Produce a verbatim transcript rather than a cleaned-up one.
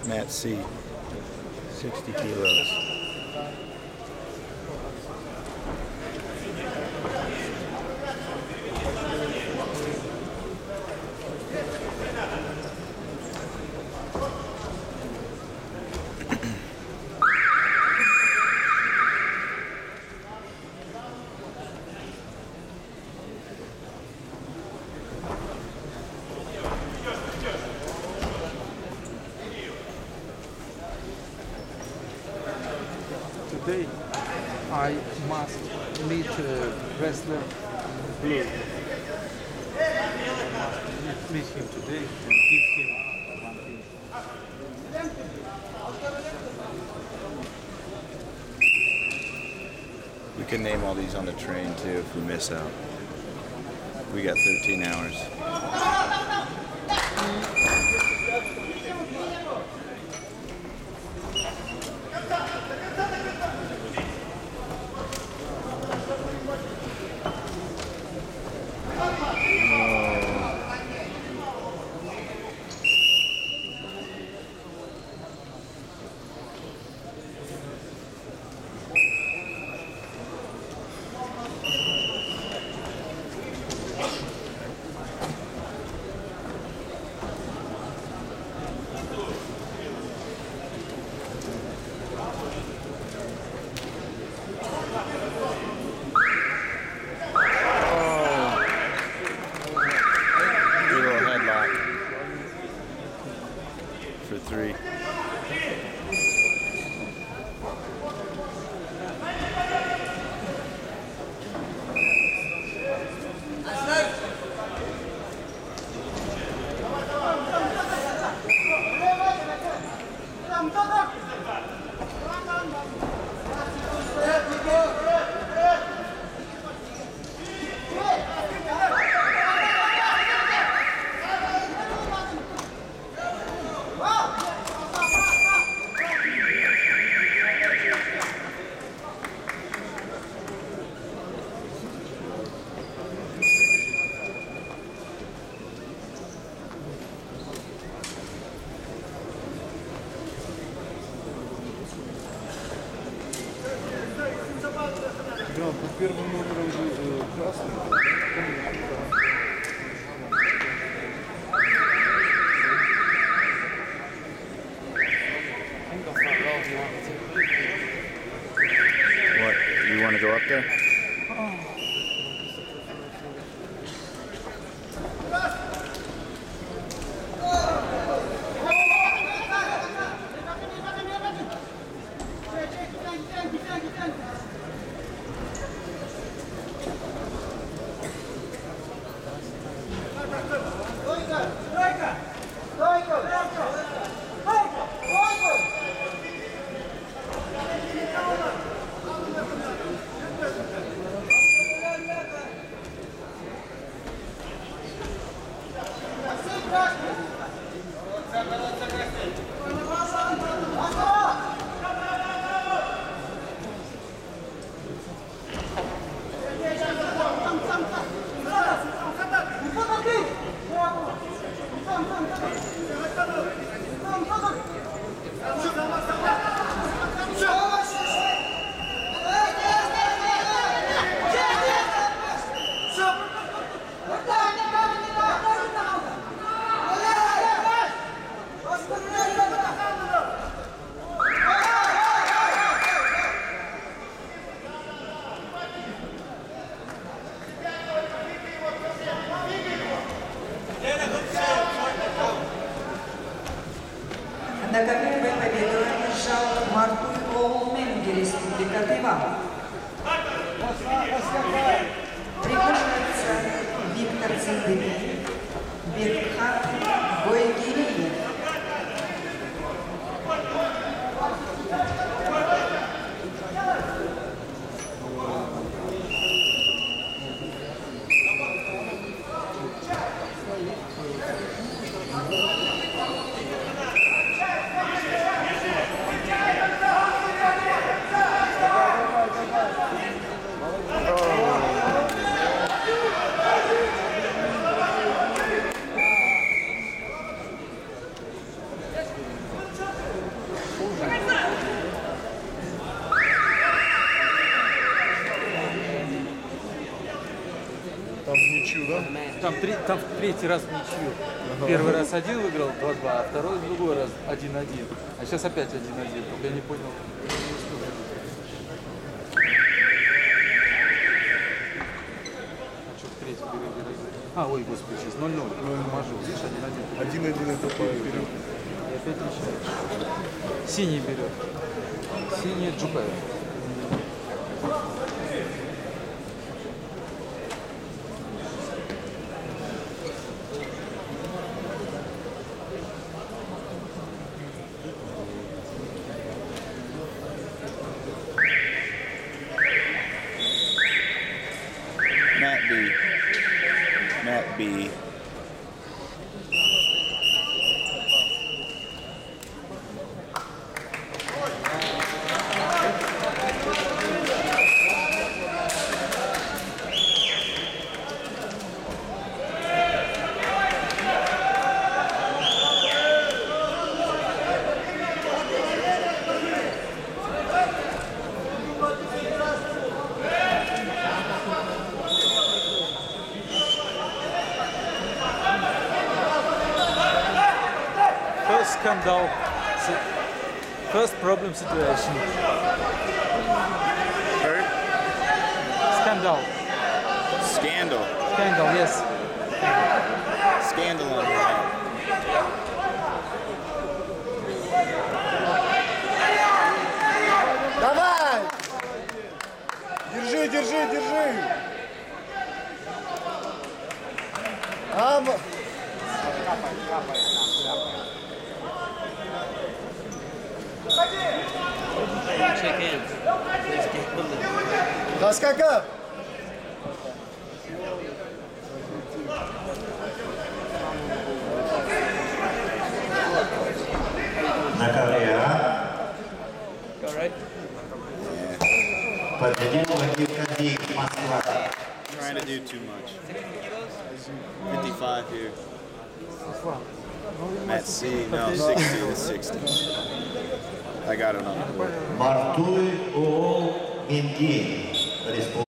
Matt C, sixty kilos. Today I must meet uh, wrestler Blue. Meet, meet him today and give him one thing. We can name all these on the train too if we miss out. We got thirteen hours. For three. Да, по первым номерам э, красный. What? You want to go up there? На первой победу одержал Мартуй Оулменги, Республика Тайвань. Приглашается Виктор Цендыми, Бекхан Бойгириев. там, там, три, там в третий раз в ничью. Первый раз один выиграл два-два, а второй другой раз один-один. А сейчас опять один-один. Только я не понял. А что в третьем бери, бери. А, ой, господи, сейчас ноль-ноль. Мажу, видишь, один-один. Один-один это вперед. И опять ничего. Синий берет. Синий Джукаев. Matt B. Matt B. First scandal. First problem situation. Hurt? Scandal. Scandal. Scandal, yes. Scandal on that. Давай! Держи, держи, держи! Ам... Shake hands. Let's get moving. Доскака! На ковре All right. победил Вадим Кадиев, Москва. Trying to do too much. fifty-five here. Matt C. No, sixty to sixty. I got it on the board. Мартуй Оол Минги, республика.